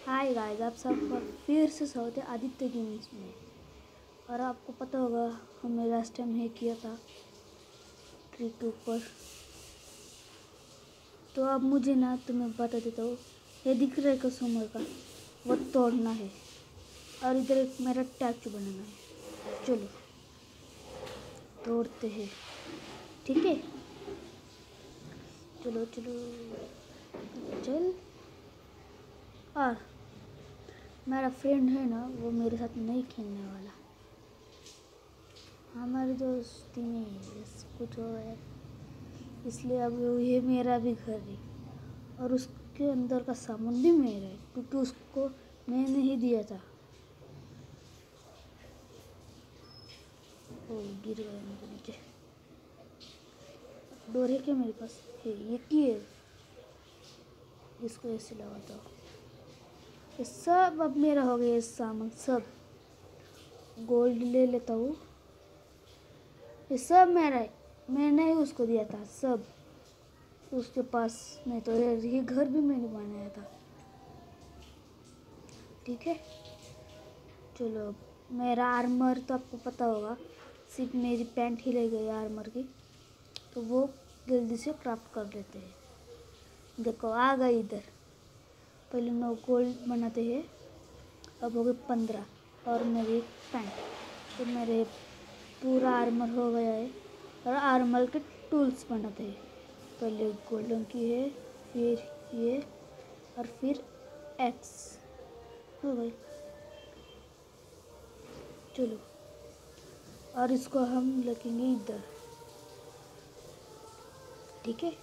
Hi guys, आप सब फिर से स्वागत है आदित्य गेम्स में। और आपको पता होगा हमने लास्ट टाइम हैक किया था ट्री के ऊपर। तो अब मुझे ना तुम्हें बता देता हूँ, ये दिख रहा है कस्टमर का, वो तोड़ना है और इधर एक मेरा टैचू बनाना है। चलो तोड़ते हैं, ठीक है? चलो चलो चल। और मेरा फ्रेंड है ना, वो मेरे साथ नहीं खेलने वाला। हमारी दोस्ती में कुछ हो गया, इसलिए अब ये मेरा भी घर है और उसके अंदर का सामान भी मेरा है, क्योंकि उसको मैंने ही दिया था। ओ गिर गया मेरे नीचे। डोर है क्या मेरे पास? है, ये की है, इसको ऐसे लगाता हूँ। ये सब अब मेरा हो गया, ये सामान सब। गोल्ड ले लेता हूँ, ये सब मेरा है, मैंने ही उसको दिया था सब। उसके पास नहीं तो ये घर भी मैंने बनाया था, ठीक है? चलो अब मेरा आर्मर तो आपको पता होगा, सिर्फ मेरी पैंट ही रह गई आर्मर की, तो वो जल्दी से क्राफ्ट कर लेते हैं। देखो आ गई इधर। पहले 9 गोल्ड बनाते हैं, अब हो गए 15 और मेरी पैंट, तो मेरे पूरा आर्मर हो गया है। और आर्मर के टूल्स बनाते हैं, पहले गोल्डन की है, फिर ये और फिर एक्स हो गई। चलो और इसको हम रखेंगे इधर, ठीक है?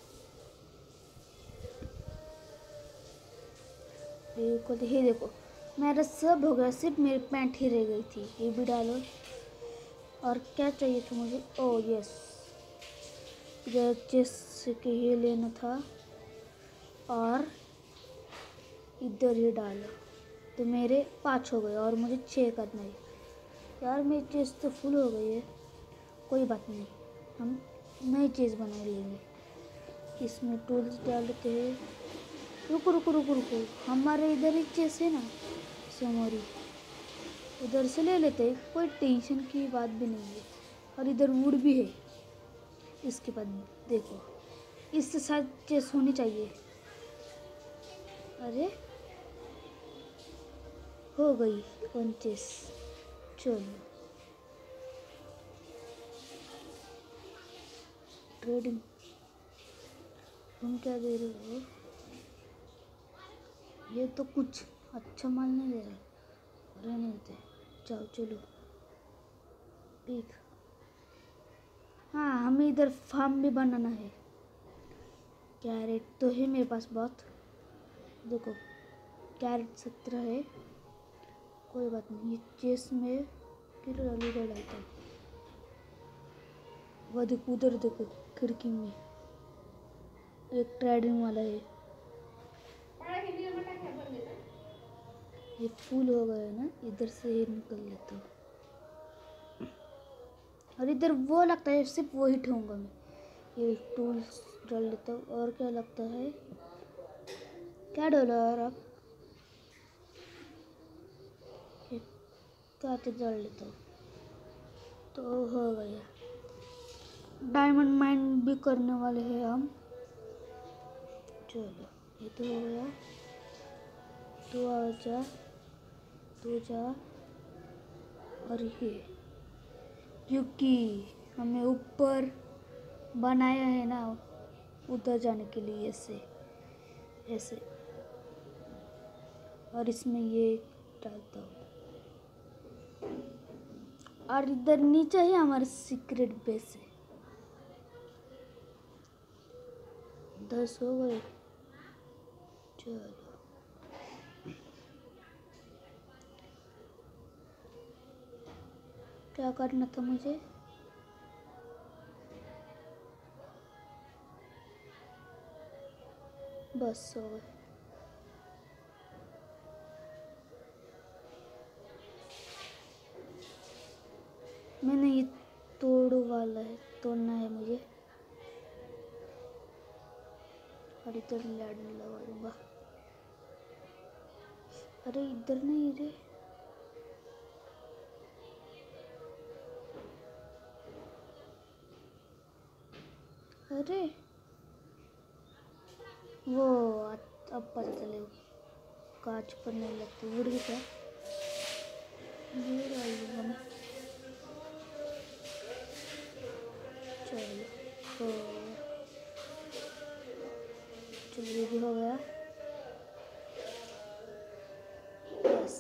ये देखो मेरा सब हो गया, सिर्फ मेरी पैंट ही रह गई थी, ये भी डालो। और क्या चाहिए था मुझे? ओह यस, इधर चेस्ट के ये लेना था और इधर ही डालो, तो मेरे 5 हो गए और मुझे 6 करना है। यार मेरी चेस्ट तो फुल हो गई है, कोई बात नहीं, हम नई चीज़ बना लेंगे। इसमें टूल्स डाल देते हैं। रुको रुको रुको रुको, हमारे इधर एक चेस्ट है ना समोरी, उधर से ले लेते हैं, कोई टेंशन की बात भी नहीं है। और इधर वुड भी है। इसके बाद देखो, इससे साथ चेस्ट होनी चाहिए। अरे हो गई 1 चेस्ट। चलो ट्रेडिंग, तुम क्या दे रहे हो? ये तो कुछ अच्छा माल नहीं दे रहा, रहने देते। जाओ चलो ठीक। हाँ, हमें इधर फार्म भी बनाना है। कैरेट तो है मेरे पास बहुत, देखो कैरेट 17 है, कोई बात नहीं। ये चेस्ट में फिर उधर डालता हूँ। वह देखो उधर देखो, खिड़की में एक ट्रेडिंग वाला है। ये फूल हो गया ना, इधर से ही निकल लेता हूँ। और इधर वो लगता है, सिर्फ वो ही ठूंगा मैं। ये टूल्स डाल लेता हूँ। और क्या लगता है, क्या डाला और आप? क्या तो डाल लेता हूँ, तो हो गया। डायमंड माइन भी करने वाले हैं हम। चलो ये तो हो गया, तो आजा तो जा। और ये क्योंकि हमें ऊपर बनाया है ना, उधर जाने के लिए ऐसे ऐसे। और इसमें ये डालता हूँ। और इधर नीचे ही हमारा सीक्रेट बेस है। 10 हो गए। चलो क्या करना था मुझे? बस हो गए। मैंने ये तोड़ो वाला है, तोड़ना है मुझे। और इधर लैड लगा दूंगा। अरे इधर नहीं रे। अरे वो अब पता चलेगा। कांच पर नहीं लगती। उड़ गई क्या? ये रही मैं। चलो तो चलो ये भी हो गया। बस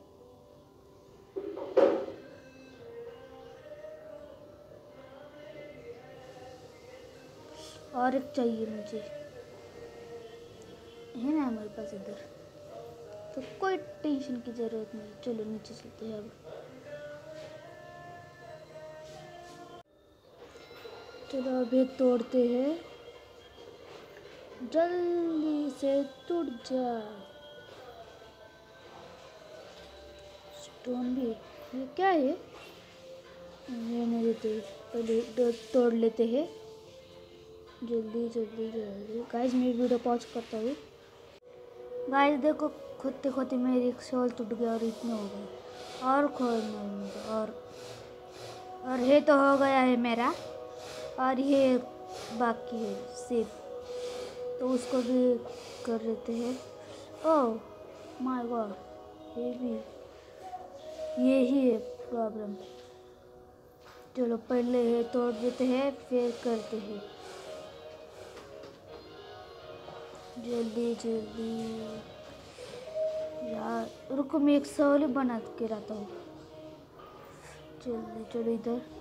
और एक चाहिए मुझे, है ना हमारे पास इधर, तो कोई टेंशन की ज़रूरत नहीं। चलो नीचे चलते हैं अब। चलो अभी तोड़ते हैं। जल्दी से टूट जा। स्टोन भी ये क्या है? ये नहीं देते, पहले तोड़ लेते हैं। जल्दी जल्दी जल्दी। गाइस मैं वीडियो पॉज करता हूँ। गाइस देखो, खोदते खोदते मेरी एक शॉल टूट गया और इतने हो गए। और खोदना है मुझे। और ये तो हो गया है मेरा। और ये बाकी है सेब, तो उसको भी कर लेते हैं। ओह माय गॉड, ये भी यही है प्रॉब्लम। चलो पहले ये तोड़ देते हैं फिर करते हैं। जल्दी जल्दी यार, रुको मैं एक सवाल बना के रहता हूँ। जल्दी चलो इधर।